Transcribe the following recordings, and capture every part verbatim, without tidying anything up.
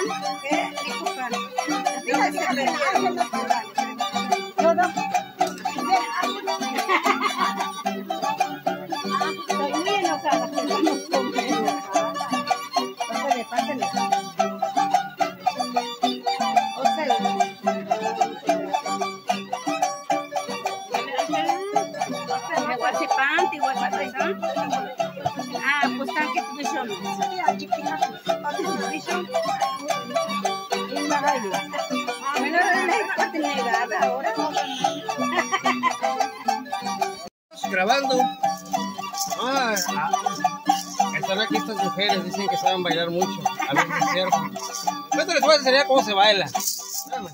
Grabando. Ah, ah, están aquí estas mujeres, dicen que saben bailar mucho. A ver si es cierto. Esto les voy a enseñar cómo se baila. Dame.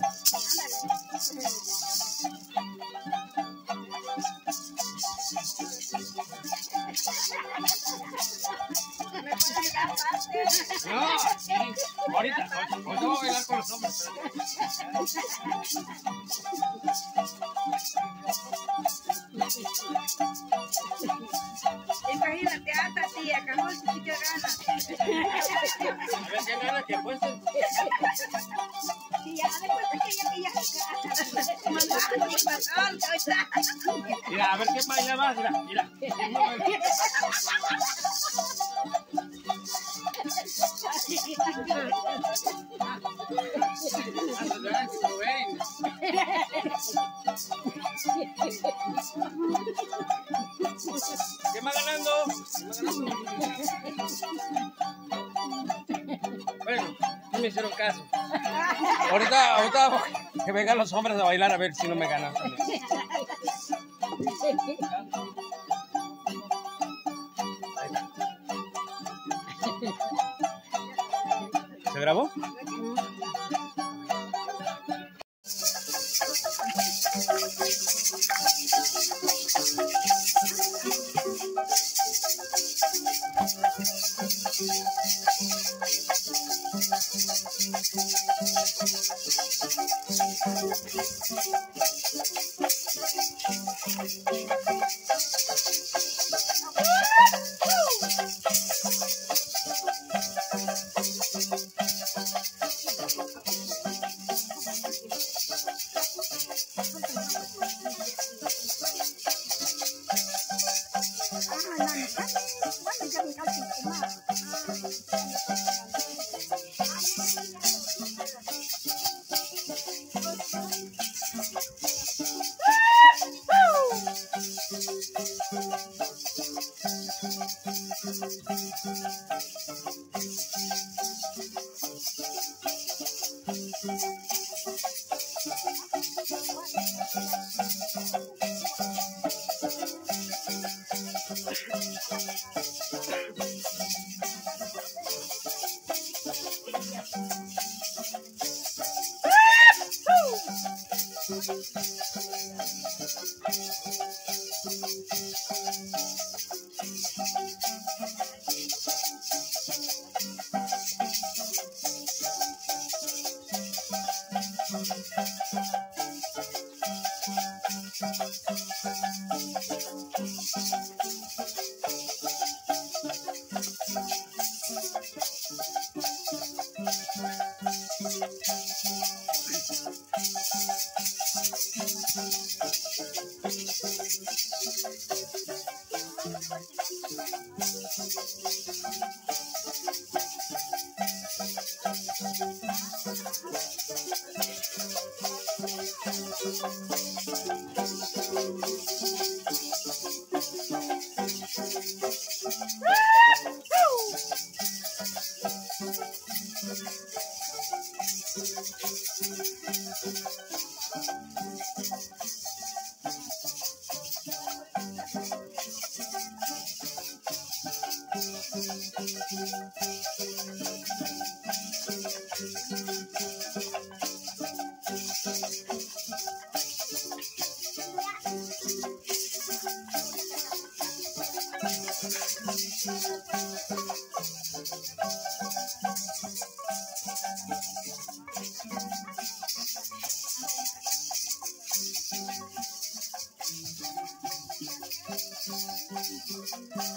No, sí. Ahorita, ahorita voy a bailar con los hombres. Imagínate, hasta tía, cajón, si te gana. A ver, ¿qué gana que apuesten? Sí, ya, después de que ella que ya Mira, a ver qué baila más, mira, mira. ¿Quién va ganando? ¿Quién va ganando? Bueno, no me hicieron caso. Ahorita, ahorita que vengan los hombres a bailar a ver si no me ganan también. ¿Se grabó?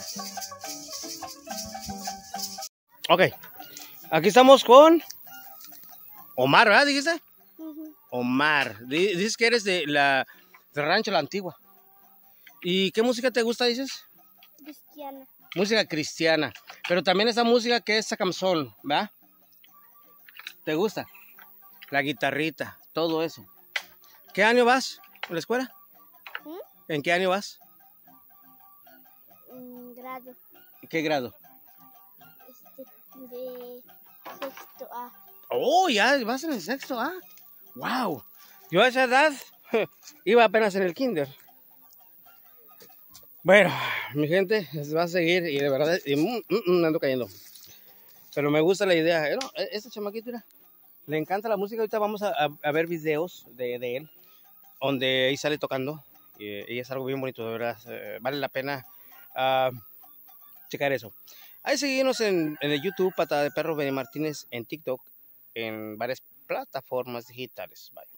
Ok, aquí estamos con Omar, ¿verdad? ¿Dijiste? Ujú. Omar. Di- Dices que eres de la de Rancho La Antigua. ¿Y qué música te gusta, dices? Cristiana. Música cristiana. Pero también esa música que es sacamsol, ¿verdad? ¿Te gusta? La guitarrita, todo eso. ¿Qué año vas a la escuela? ¿Mm? ¿En qué año vas? Mm, grado. ¿Qué grado? Este, de sexto A. Oh, ya vas en el sexto, ¿ah? Wow. Yo a esa edad iba apenas en el kinder. Bueno, mi gente, se va a seguir y de verdad y, mm, mm, mm, ando cayendo. Pero me gusta la idea. Eh, no, e- este chamaquito, mira, le encanta la música. Ahorita vamos a, a- a ver videos de, de él, donde ahí sale tocando. Y, y es algo bien bonito, de verdad. Eh, vale la pena ah, checar eso. Ahí seguimos en, en el YouTube, Pata de Perro Benny Martínez, en TikTok, en varias plataformas digitales. Bye.